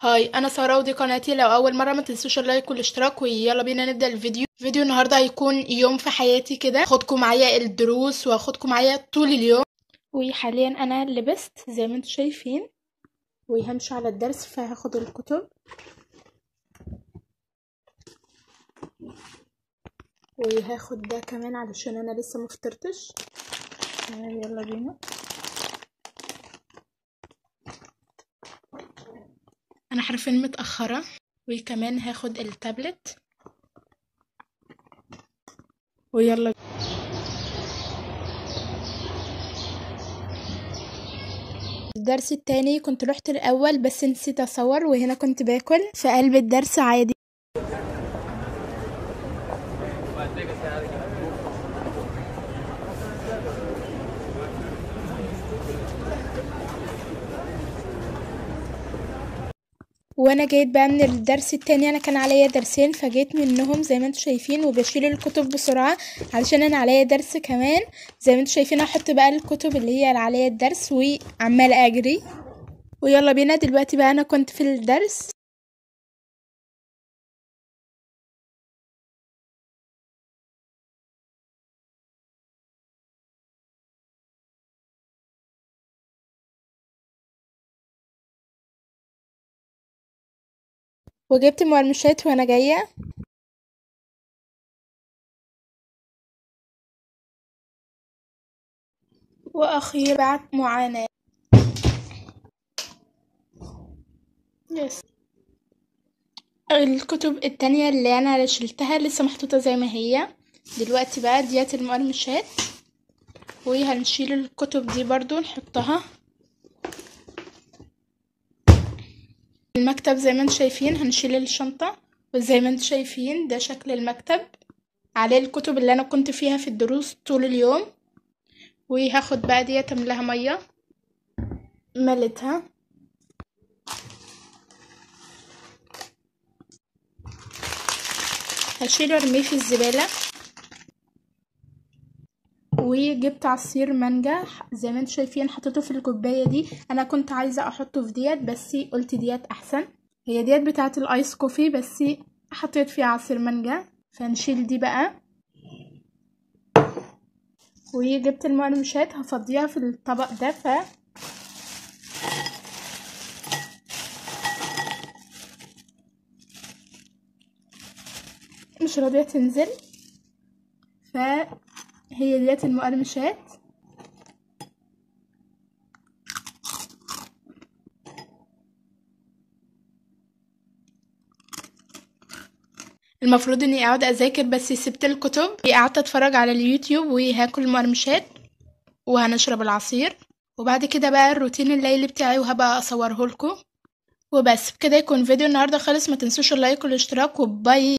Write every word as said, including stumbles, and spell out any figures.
هاي، انا ساره ودي قناتي. لو اول مره ما تنسوش اللايك والاشتراك، ويلا بينا نبدا الفيديو. فيديو النهارده هيكون يوم في حياتي كده، هاخدكم معايا الدروس واخدكم معايا طول اليوم. وحاليا انا لبست زي ما انتم شايفين وهمشي على الدرس، فهاخد الكتب وهاخد ده كمان علشان انا لسه مفطرتش. يلا بينا. انا حرفيا متاخره، وكمان هاخد التابلت ويلا. الدرس التاني كنت رحت الاول بس نسيت اصور، وهنا كنت باكل في قلب الدرس عادي. وانا جيت بقى من الدرس التاني، انا كان عليا درسين فجيت منهم زي ما انتم شايفين، وبشيل الكتب بسرعه علشان انا عليا درس كمان. زي ما انتم شايفين احط بقى الكتب اللي هي اللي عليا الدرس وعماله اجري. ويلا بينا دلوقتي بقى، انا كنت في الدرس وجبت مقرمشات وانا جايه. واخيرا بعد معاناه يس. الكتب التانية اللي انا شلتها لسه محطوطة زي ما هي. دلوقتي بقى ديات المقرمشات، وهنشيل الكتب دي برضو نحطها. المكتب زي ما انتم شايفين هنشيل الشنطة، وزي ما انتم شايفين ده شكل المكتب عليه الكتب اللي انا كنت فيها في الدروس طول اليوم. وهاخد بقى ديت املاها مية، ملتها. هشيله ارميه في الزبالة. وجبت عصير مانجا زي ما انتم شايفين حطيته في الكوبايه دي. انا كنت عايزه احطه في ديت بس قلت ديت احسن. هي ديت بتاعه الايس كوفي بس حطيت فيها عصير مانجا، فنشيل دي بقى. وجبت المقرمشات هفضيها في الطبق ده، ف مش راضيه تنزل، فهي ديت المقرمشات. المفروض اني اقعد اذاكر بس سبت الكتب، قعدت اتفرج على اليوتيوب وهاكل مقرمشات وهنشرب العصير. وبعد كده بقى الروتين الليلي بتاعي وهبقى اصوره لكم. وبس بكده يكون فيديو النهارده خلص. ما تنسوش اللايك والاشتراك، وباي.